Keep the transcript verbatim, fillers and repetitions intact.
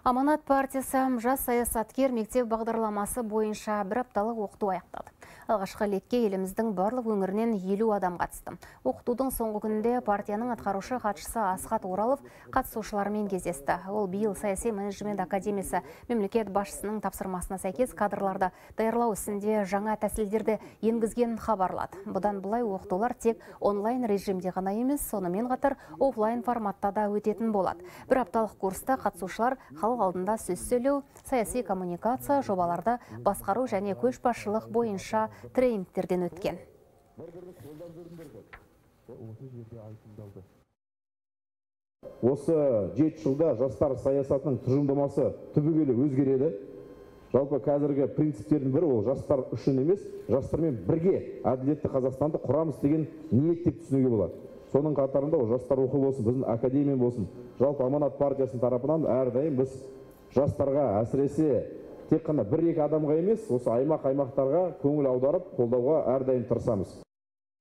Аманат партиясы жас саясаткер мектеп бағдарламасы бойынша бір апталық оқыту аяқтады. Алғашқы лекке еліміздің барлық өңірінен елу адам қатысты. Оқытудың соңғы күнінде партияның атқарушы хатшысы Асхат Оралов қатысушылармен кездесті. Ол биыл саяси менеджмент академиясы мемлекет басшысының тапсырмасына сәйкес кадрларды даярлау ісінде жаңа тәсілдерді енгізген хабарлады. Бұдан былай оқытулар тек онлайн режимде ғана емес, сонымен қатар офлайн форматта да өтетін болады. Бір апталық курста қатысушылар халық алдында сөз сөйлеу, саяси коммуникация, жобаларды басқару және көшбасшылық бойынша тренингтерден өткен. Осы жеті жылда жастар саясатының тұжырымдамасы түбегейлі өзгереді. Жалпы қазіргі принциптердің бірі ол жастар үшін емес, жастармен бірге әділетті Қазақстанды құрамыз деген ниет деп түсінуге болады. Соның қатарында ол жастар рухы болсын, біздің академия болсын, жалпы Аманат партиясының тарапынан әрдайым біз жастарға, әсіресе тек қана бір-екі адамға емес, осы аймақ-аймақтарға көңіл аударып, қолдауға әрдайым тырысамыз.